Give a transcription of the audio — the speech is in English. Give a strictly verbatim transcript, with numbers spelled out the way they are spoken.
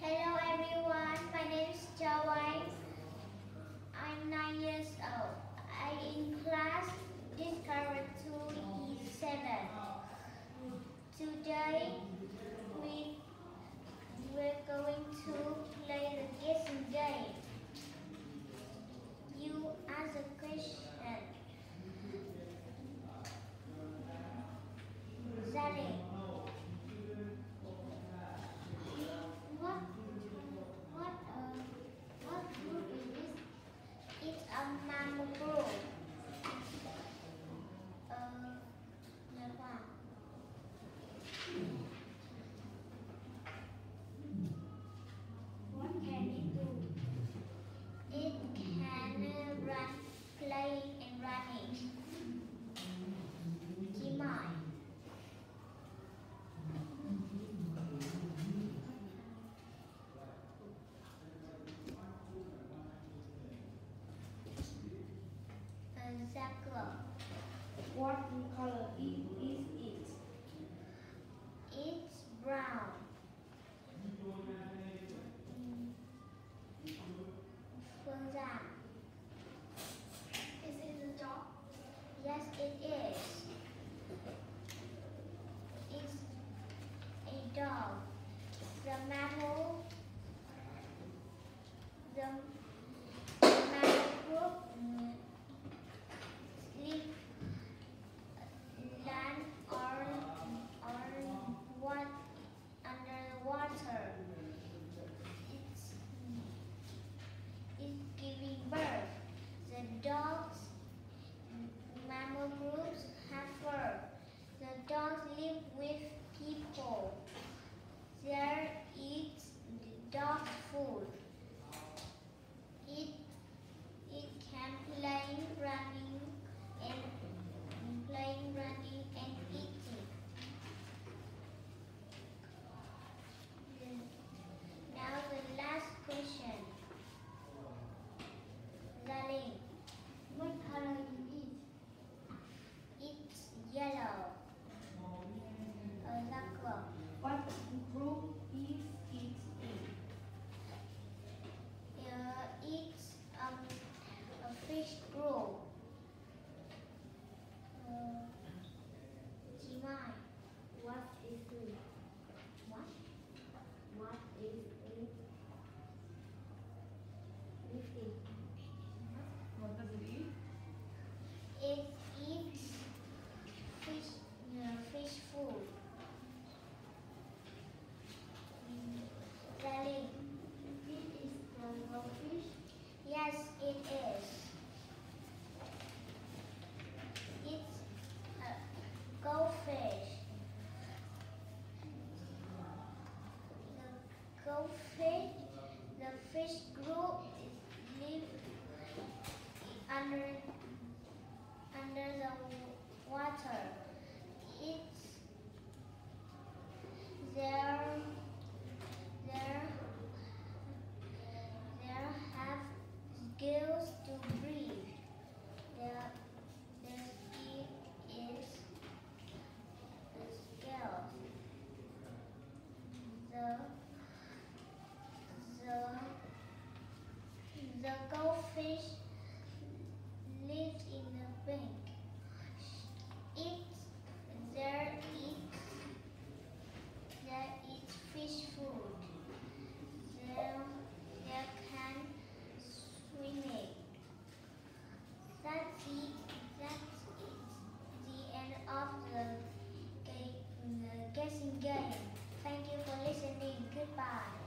Hello everyone, my name is Jawai. I'm nine years old. I in class Discover two E seven. Today we we're going to play the guessing game. You ask a question. Zali. What what uh what group is this? It's a mammal group. Uh, nhớ qua. What can it do? It can run, playing and running. Chim mỏi. Circle. What color is it? It's brown. Phương Giang. Is it a dog? Yes, it is. It's a dog. The mammal, the, the mammal group mm, live land or or what under the water. It's it's giving birth. The dogs mammal groups have fur. The dogs live with people. They eat the dog food. It it can play running and playing, running and eating. Now the last question. Darling, What color is it? it's yellow. A circle. What group is it in? Uh, it's um, a fish group. Uh, chim mỏi. What is it? What? What is it? Eating. What does it eat? It eats fish, uh, fish food. Mm, Darling, It is the goldfish. yes, it is. It's a goldfish. The goldfish, the fish group live under under the water. It's their their their have gills to breathe. Their their skin is scales. The the the goldfish lives in the bank. It's there eats there eats fish food. There there can swimming. That's it. That's it. The end of the game, the guessing game. Thank you for listening. Goodbye.